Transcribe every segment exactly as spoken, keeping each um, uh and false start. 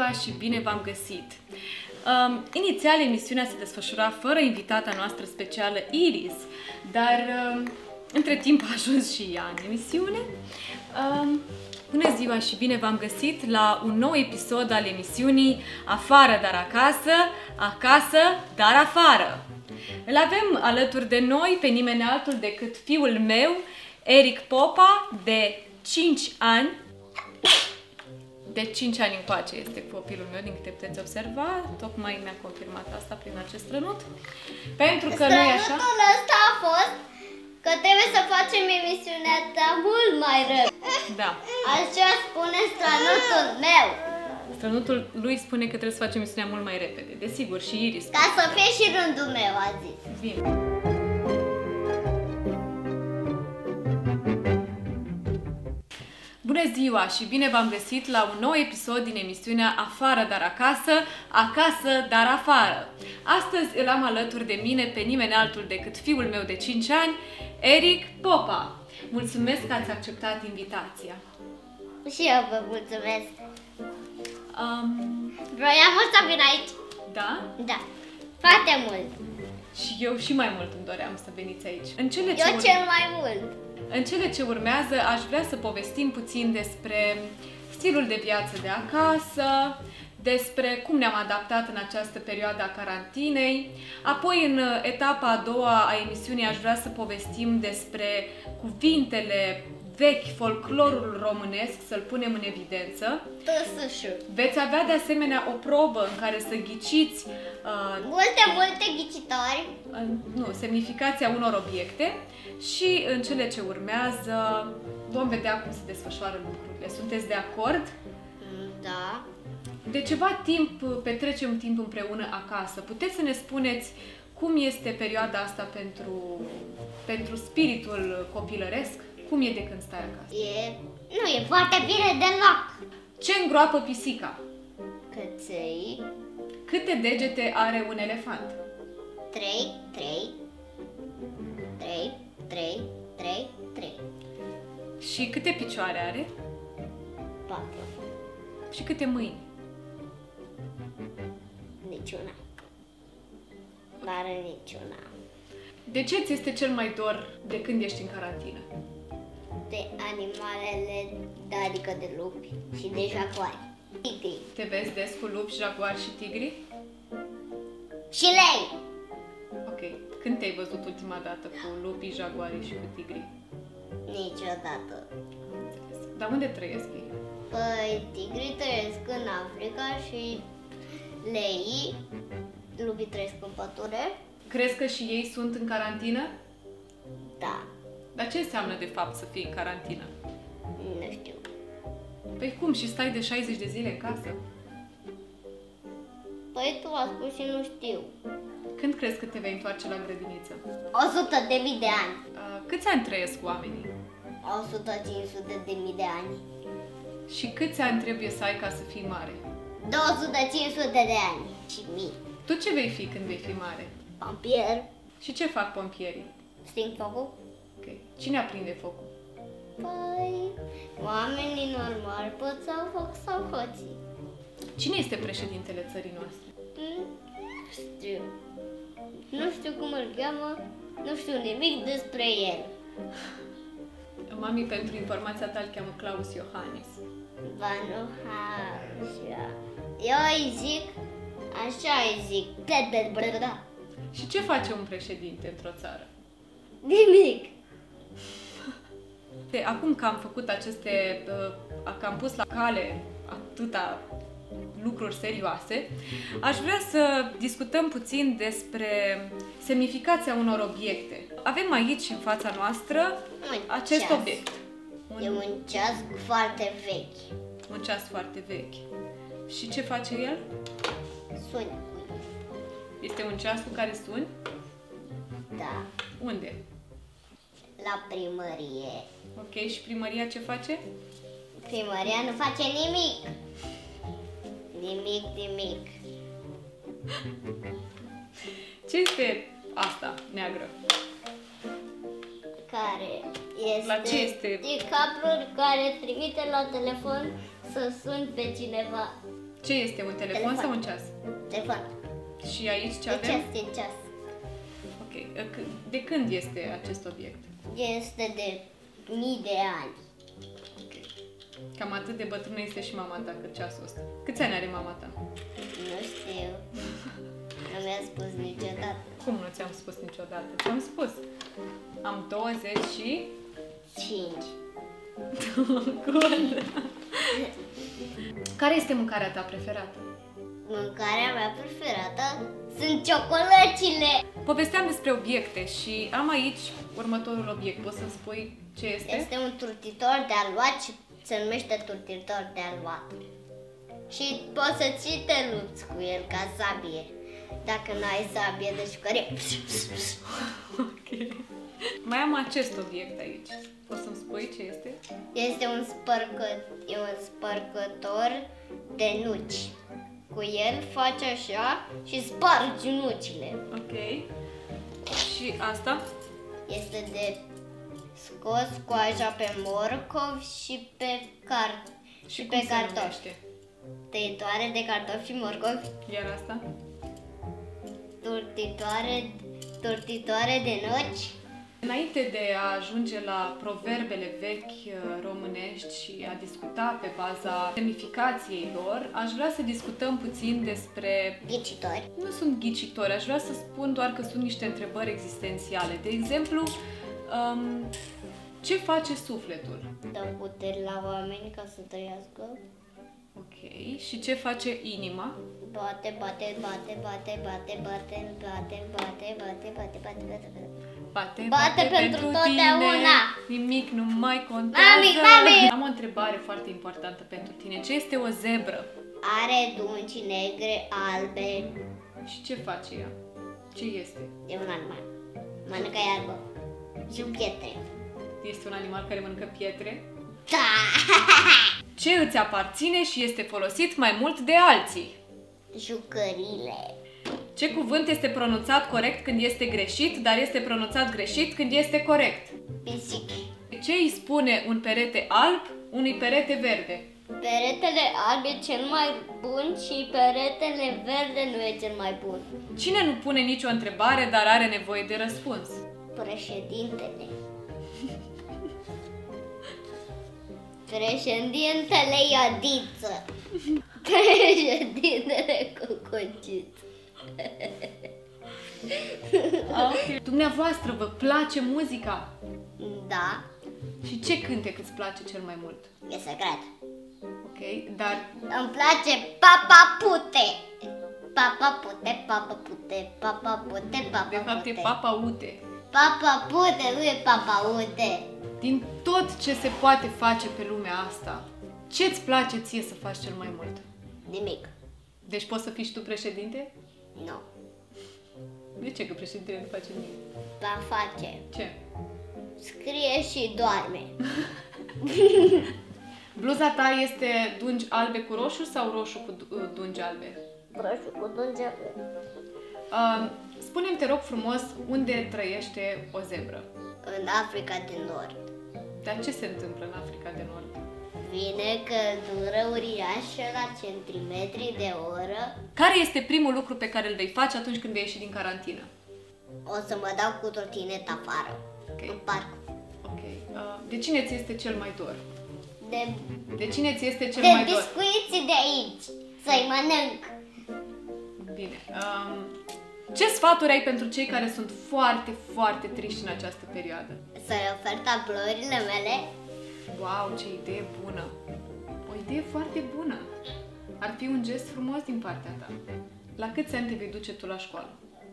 ziua și bine v-am găsit! Um, inițial, emisiunea se desfășura fără invitata noastră specială, Iris, dar um, între timp a ajuns și ea în emisiune. Um, bună ziua și bine v-am găsit la un nou episod al emisiunii Afară, dar acasă, acasă, dar afară. Îl avem alături de noi pe nimeni altul decât fiul meu, Eric Popa, de cinci ani. De cinci ani încoace este copilul meu, din câte puteți observa. Tocmai mi-a confirmat asta prin acest strănut. Pentru că nu e așa. Strănutul ăsta a fost că trebuie să facem emisiunea ta mult mai repede. Da. Așa spune strănutul meu. Strănutul lui spune că trebuie să facem emisiunea mult mai repede. Desigur, și Iris. Ca să fie și rândul meu, a zis. Bine. Bună ziua și bine v-am găsit la un nou episod din emisiunea Afară, dar acasă, acasă, dar afară. Astăzi îl am alături de mine pe nimeni altul decât fiul meu de cinci ani, Eric Popa. Mulțumesc că ați acceptat invitația. Și eu vă mulțumesc. Um, Vroiam să vin aici. da? Da, foarte mult. Și eu și mai mult îmi doream să veniți aici. În cele ce Eu cel mai mult. În cele ce urmează aș vrea să povestim puțin despre stilul de viață de acasă, despre cum ne-am adaptat în această perioadă a carantinei. Apoi, în etapa a doua a emisiunii, aș vrea să povestim despre cuvintele vechi, folclorul românesc, să-l punem în evidență. Tăsășul. Veți avea de asemenea o probă în care să ghiciți uh, Multe, multe ghicitori. nu, semnificația unor obiecte și în cele ce urmează vom vedea cum se desfășoară lucrurile. Sunteți de acord? Da. De ceva timp petrecem timp împreună acasă. Puteți să ne spuneți cum este perioada asta pentru, pentru spiritul copilăresc? Cum e de când stai acasă? E... Nu e foarte bine deloc. Ce îngroapă pisica? Căței. Câte degete are un elefant? Trei, trei, trei, trei, trei, trei. Și câte picioare are? Patru. Și câte mâini? Niciuna. N-are niciuna. De ce ți este cel mai dor de când ești în carantină? De animalele, adică de lupi și de jaguari. Tigri. Te vezi des cu lupi, jaguari și tigri? Și lei. Ok. Când te-ai văzut ultima dată cu lupii, jaguarii și cu tigrii? Niciodată. Dar unde trăiesc ei? Păi, tigrii trăiesc în Africa și leii, lupii trăiesc în pădure. Crezi că și ei sunt în carantină? Da. Dar ce înseamnă de fapt să fii în carantină? Nu știu. Păi cum? Și stai de șaizeci de zile în casă? Păi tu a spus și nu știu. Când crezi că te vei întoarce la grădiniță? o sută de mii de ani. Uh, câți ani trăiesc oamenii? o sută cinci sute de mii de ani. Și câți ani trebuie să ai ca să fii mare? două sute cinci sute de ani. Și mii. Tu ce vei fi când vei fi mare? Pompier. Și ce fac pompierii? Sting focul. Ok. Cine aprinde focul? Păi, oamenii normali pot să au foc sau hoții. Cine este președintele țării noastre? Nu știu. Nu știu cum îl cheamă, nu știu nimic despre el. Mami, pentru informația ta, îl cheamă Claus Iohannis. Ba nu, așa. Eu îi zic, așa îi zic. Da. Și ce face un președinte într-o țară? Nimic. De, acum că am făcut aceste, că am pus la cale atâta lucruri serioase, aș vrea să discutăm puțin despre semnificația unor obiecte. Avem aici, în fața noastră, Un acest ceas. obiect. Un, E un ceas foarte vechi. un ceas foarte vechi. Și ce face el? Suni. Este un ceas cu care suni? Da. Unde? La primărie. Ok, și primăria ce face? Primăria nu face nimic. Nimic, nimic. Ce este asta, neagră? Care este, La ce este? E cablul care trimite la telefon să suni pe cineva. Ce este? Un telefon, Telefon. sau un ceas? Telefon. Și aici ce E avem? ceas, e ceas. Ok. De când este acest obiect? Este de mii de ani. Ok. Cam atât de bătrână este și mama ta cât ceasul ăsta. Câți ani are mama ta? Nu știu. Nu mi-a spus niciodată. Cum nu ți-am spus niciodată? Ți-am spus. Am douăzeci și... Cinci. Good. Care este mâncarea ta preferată? Mâncarea mea preferată sunt ciocolăcile. Povesteam despre obiecte și am aici următorul obiect. Poți să-mi spui ce este? Este un turtitor de aluat și se numește turtitor de aluat. Și poți să ți te lupți cu el ca sabie. Dacă nu ai sabie de jucărie. Ok. Mai am acest obiect aici. Poți să-mi spui ce este? Este un, spărcă, e un spărcător de nuci. Cu el faci așa și spargi nucile. Ok. Și asta? Este de scos coaja pe morcov și pe, car și cum pe se cartofi. numește? Tăitoare de cartofi și morcovi. Iar asta? Turtitoare, turtitoare de nuci. Înainte de a ajunge la proverbele vechi uh, românești și a discuta pe baza semnificației lor, aș vrea să discutăm puțin despre... Ghicitori. Nu sunt ghicitori, aș vrea să spun doar că sunt niște întrebări existențiale. De exemplu, um, ce face sufletul? Dă puteri la oameni ca să trăiască. Ok. Și ce face inima? Bate, bate, bate, bate, bate, bate, bate, bate, bate, bate, bate, bate, bate. Bate, Bate pentru totdeauna. Tine, nimic nu mai contează. Mami, mami! Am o întrebare foarte importantă pentru tine. Ce este o zebră? Are dungi negre, albe. Și ce face ea? Ce este? E un animal. Mănâncă iarbă și pietre. Este un animal care mănâncă pietre? Da! Ce îți aparține și este folosit mai mult de alții? Jucările. Ce cuvânt este pronunțat corect când este greșit, dar este pronunțat greșit când este corect? Pisici. Ce îi spune un perete alb unui perete verde? Peretele alb e cel mai bun și peretele verde nu e cel mai bun. Cine nu pune nicio întrebare, dar are nevoie de răspuns? Președintele. Președintele Iodiță. Președintele Cocociță. Okay. Dumneavoastră, vă place muzica? Da, Și ce cântec îți place cel mai mult? e secret. Ok, dar Îmi place Papa Pute. Papa Pute, Papa Pute, Papa Pute, Papa de fapt e Pute. Papa Ute. Papa Pute, nu e Papa Ute. Din tot ce se poate face pe lumea asta, ce îți place ție să faci cel mai mult? Nimic. Deci poți să fii și tu președinte? Nu. De ce? Că președintele nu face nimic. Va face. Ce? Scrie și doarme. Bluza ta este dungi albe cu roșu sau roșu cu du- dungi albe? Roșu cu dunge. Uh, spune-mi, te rog frumos, unde trăiește o zebră? În Africa de Nord. Dar ce se întâmplă în Africa de Nord? Vine căldură uriașă la centimetri de oră. Care este primul lucru pe care îl vei face atunci când vei ieși din carantină? O să mă dau cu trotinet afară. Ok. În parc. Ok. Uh, de cine ți este cel mai dor? De, De cine ți este cel de mai dor? biscuiții de aici. Să-i mănânc. Bine. Um, ce sfaturi ai pentru cei care sunt foarte, foarte triști în această perioadă? Să le ofer tablourile mele. Wow, ce idee bună! O idee foarte bună! Ar fi un gest frumos din partea ta. La câți ani te vei duce tu la școală?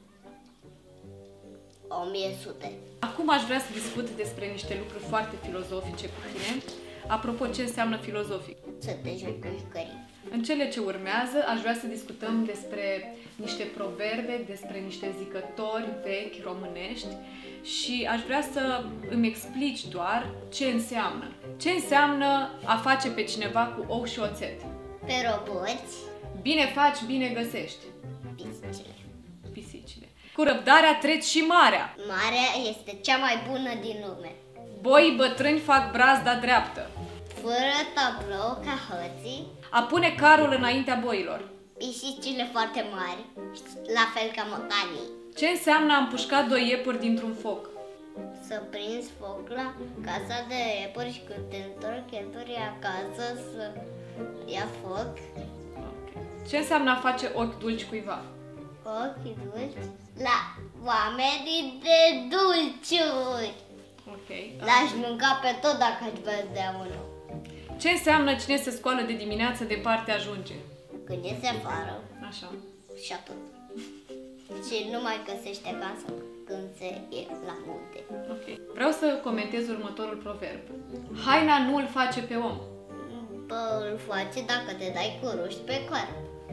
o mie sute. Acum aș vrea să discut despre niște lucruri foarte filozofice cu tine. Apropo, ce înseamnă filozofic? Să te joci cu jucării. În cele ce urmează, aș vrea să discutăm despre niște proverbe, despre niște zicători vechi românești și aș vrea să îmi explici doar ce înseamnă. Ce înseamnă a face pe cineva cu ou și oțet? Pe roboți, Bine faci, bine găsești. pisicile. Pisicile. Cu răbdarea treci și marea. Marea este cea mai bună din lume. Boii bătrâni fac brazda dreaptă. Fără tablou ca hoții, A pune carul înaintea boilor. Pisicile foarte mari, la fel ca mocanii. Ce înseamnă a împușca doi iepuri dintr-un foc? Să prinzi foc la casa de iepuri și când te întorci iepuri acasă să ia foc. Okay. Ce înseamnă a face ochi dulci cuiva? Ochi dulci la oamenii de dulciuri. Ok. L-aș mânca pe tot dacă aș vedea unul. Ce înseamnă cine se scoală de dimineață departe ajunge? Când iese afară. Așa. Și atât. Și nu mai găsește acasă când se e la munte. Ok. Vreau să comentez următorul proverb. Haina nu îl face pe om. Bă, îl face dacă te dai cu ruși pe corp.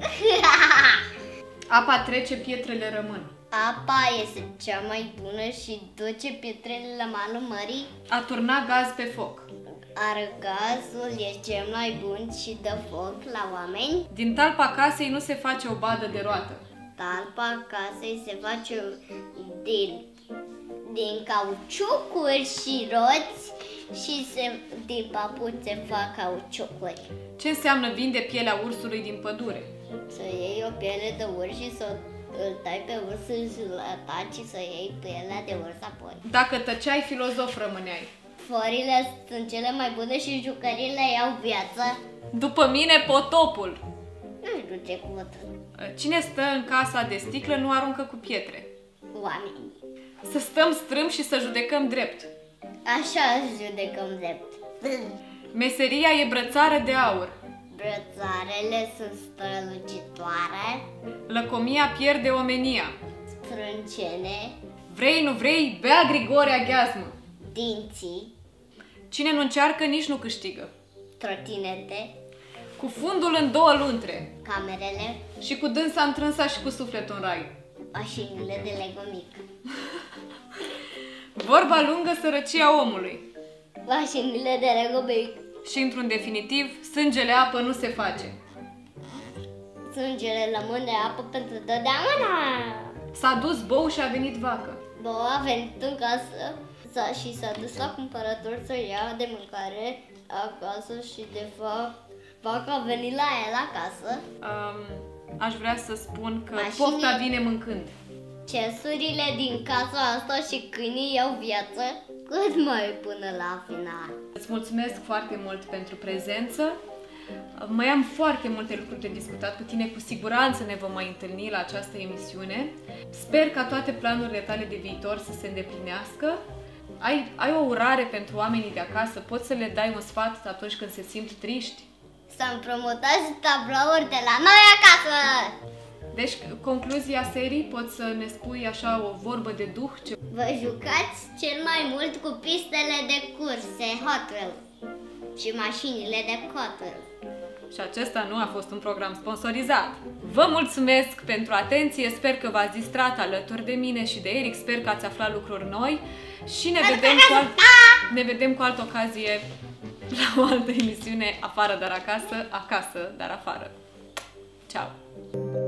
Apa trece, pietrele rămân. Apa este cea mai bună și duce pietrele la malul mării. A turna gaz pe foc. Argazul e cel mai bun și dă foc la oameni. Din talpa casei nu se face o badă de roată. Talpa casei se face din, din cauciucuri și roți și se, din papuci se fac cauciucuri. Ce înseamnă vinde pielea ursului din pădure? Să iei o piele de urs și să îl tai pe urs și să-l ataci și să iei pielea de urs apoi. Dacă tăceai, filozof rămâneai. Forile sunt cele mai bune și jucăriile iau viață. După mine, potopul. Nu știu ce cuvânt. Cine stă în casa de sticlă nu aruncă cu pietre. Oamenii. Să stăm strâmb și să judecăm drept. Așa judecăm drept. Meseria e brățară de aur. Brățarele sunt strălucitoare. Lăcomia pierde omenia. Sprâncene. Vrei, nu vrei, bea Grigore aghiazmă. Dinții. Cine nu încearcă, nici nu câștigă. Trotinete. Cu fundul în două luntre. Camerele. Și cu dânsa întrânsa și cu sufletul în rai. Mașinile de Lego mic. Vorba lungă, sărăcia omului. Mașinile de Lego mic. Și într-un definitiv, sângele apă nu se face. Sângele rămâne apă pentru totdeauna. S-a dus bou și a venit vacă. Bou a venit în casă și s-a dus la cumpărător să ia de mâncare acasă și de fapt vaca a venit la el acasă. Um, aș vrea să spun că Mașinii... pofta vine mâncând. Cesurile din casa asta și câinii iau viață cât mai până la final. Îți mulțumesc foarte mult pentru prezență. Mai am foarte multe lucruri de discutat cu tine, cu siguranță ne vom mai întâlni la această emisiune. Sper ca toate planurile tale de viitor să se îndeplinească. Ai, ai o urare pentru oamenii de acasă? Poți să le dai un sfat atunci când se simt triști? Să împrumutați tablouri de la noi acasă! Deci, concluzia serii, poți să ne spui așa o vorbă de duh? Ce... Vă jucați cel mai mult cu pistele de curse Hot Wheels și mașinile de Hot Wheels. Și acesta nu a fost un program sponsorizat. Vă mulțumesc pentru atenție, sper că v-ați distrat alături de mine și de Eric, sper că ați aflat lucruri noi și ne vedem cu, alt... ne vedem cu altă ocazie la o altă emisiune, afară dar acasă, acasă dar afară. Ciao!